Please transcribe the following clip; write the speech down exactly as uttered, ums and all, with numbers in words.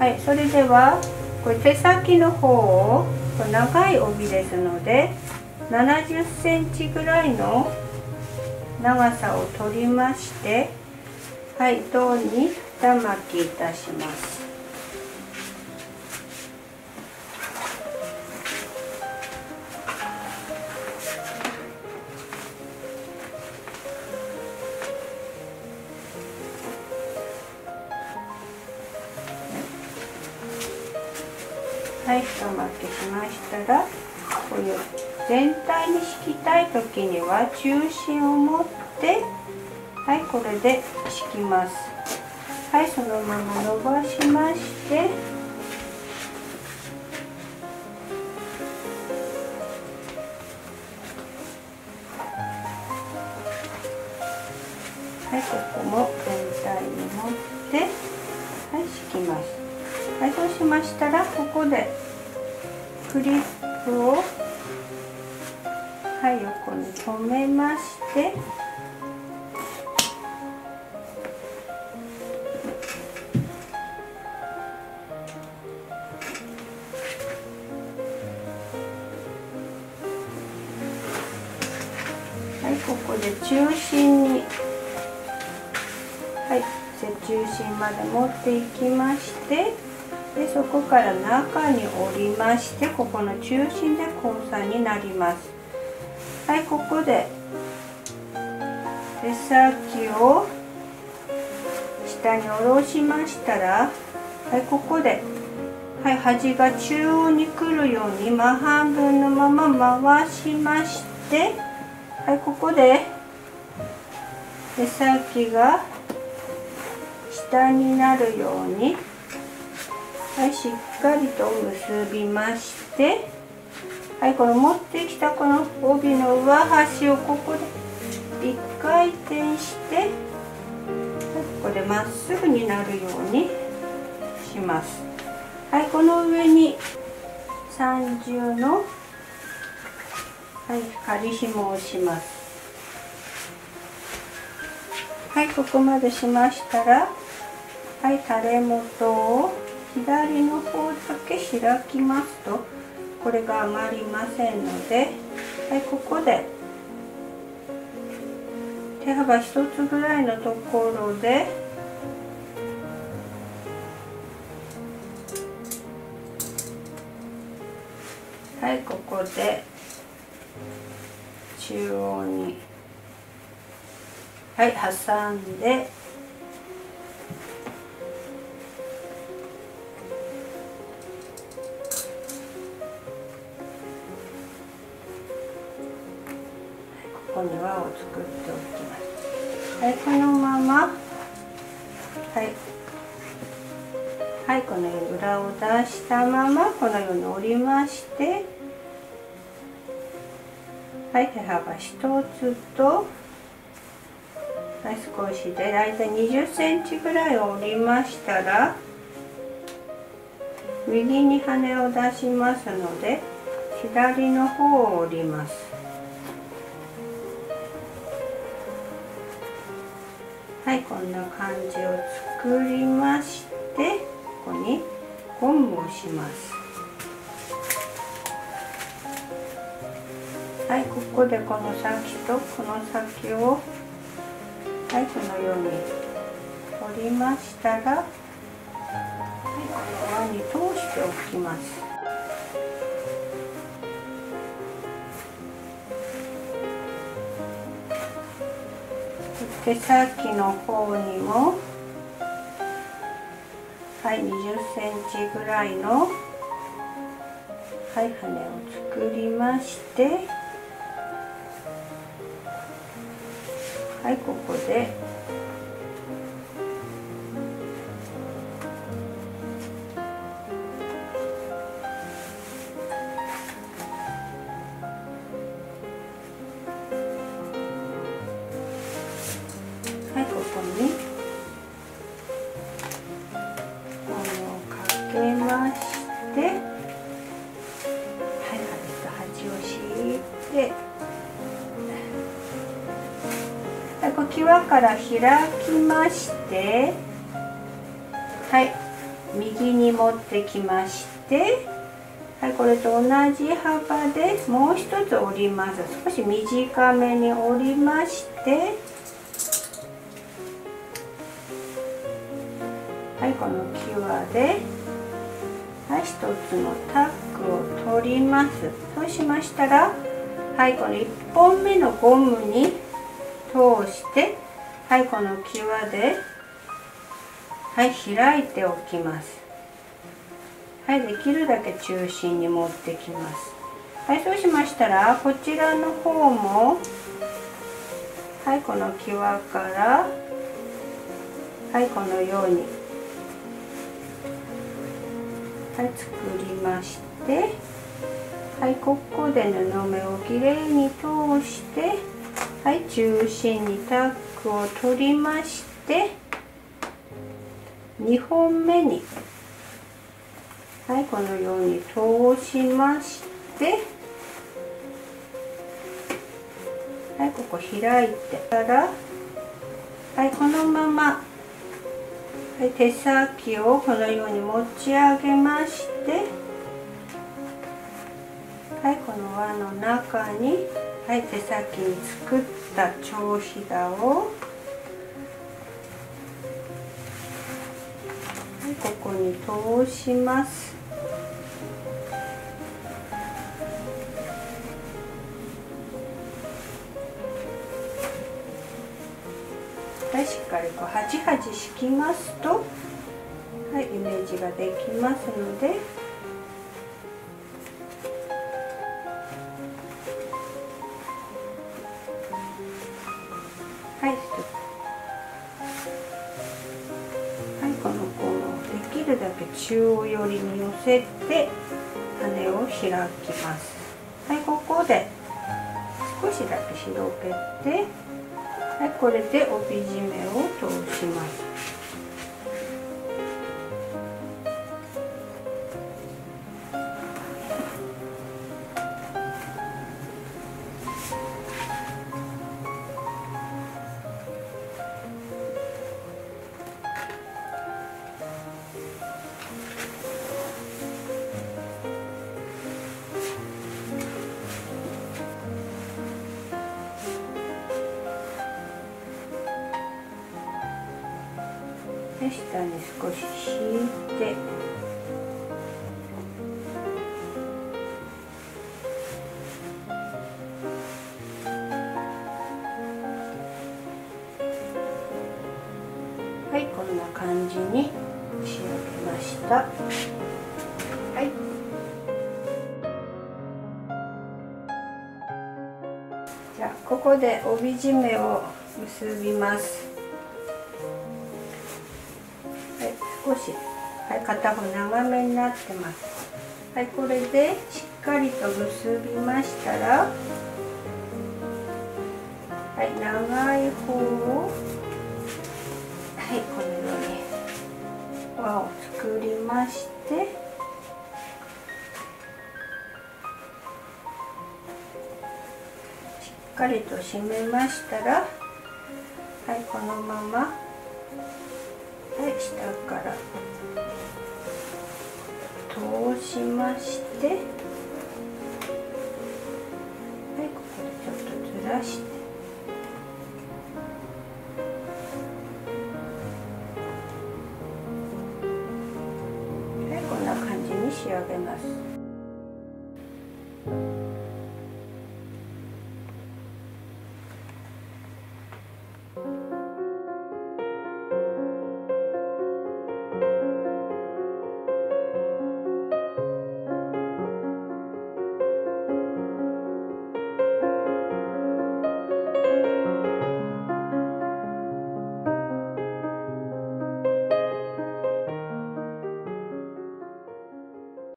はい、それではこれ手先の方を長い帯ですのでななじゅっセンチぐらいの長さを取りまして、はい、胴に二巻きいたします。はい、一巻きしましたら、こういう全体に敷きたい時には中心を持って、はい、これで敷きます。はい、そのまま伸ばしまして、はい、ここも全体に持って、はい、敷きます。はい、そうしましたらここでクリップを、はい、横に留めまして、はい、ここで中心に、はい、中心まで持っていきまして、でそこから中に折りまして、ここの中心で交差になります。はい、ここで手先を下に下ろしましたら、はい、ここで、はい、端が中央に来るように真半分のまま回しまして、はい、ここで手先が下になるように、はい、しっかりと結びまして、はい、この持ってきたこの帯の上端をここでいっかい転して、はい、ここでまっすぐになるようにします。はい、この上に三重の、はい、仮紐をします。はい、ここまでしましたら、はい、垂れ元を左の方だけ開きますとこれが余りませんので、はい、ここで手幅一つぐらいのところで、はい、ここで中央に、はい、挟んで、ここに輪を作っておきます。はい、このまま、はい、はい、このように裏を出したままこのように折りまして、はい、手幅一つと、はい、少しで大体にじゅっセンチぐらいを折りましたら、右に羽を出しますので左の方を折ります。はい、こんな感じを作りまして、ここにゴムをします。はい、ここでこの先とこの先を、はい、このように取りましたら、はい、この輪に通しておきます。手先の方にも、はい、にじゅっセンチぐらいの、はい、羽を作りまして、はい、ここではい、ここにゴムをかけまして、はい、端を敷いて、はい、こう際から開きまして、はい、 右に持ってきまして、はい、これと同じ幅でもう一つ折ります。少し短めに折りまして、はい、この際で、はい、一つのタックを取ります。そうしましたら、はい、このいっぽんめのゴムに通して、はい、この際で、はい、開いておきます。はい、できるだけ中心に持ってきます。はい、そうしましたら、こちらの方も、はい、この際から、はい、このように、はい、作りまして、はい、ここで布目をきれいに通して、はい、中心にタックを取りまして、にほんめに、はい、このように通しまして、はい、ここ開いてから、はい、このまま、はい、手先をこのように持ち上げまして、はい、この輪の中に、はい、手先に作った蝶ひだを、はい、ここに通します。はい、しっかりこうはちはち敷きますと、はい、イメージができますので、はい、はい、このゴムをできるだけ中央寄りに寄せて羽を開きます。はい、ここで少しだけ広げて、はい、これで帯締めを通します。で、下に少し引いて、はい、こんな感じに仕上げました。はい。じゃあここで帯締めを結びます。はい、少し、はい、片方長めになってます。はい、これでしっかりと結びましたら、はい、長い方を、はい、このように輪を作りまして、しっかりと締めましたら、はい、このまま、はい、下から通しまして、はい、ここでちょっとずらして、はい、こんな感じに仕上げます。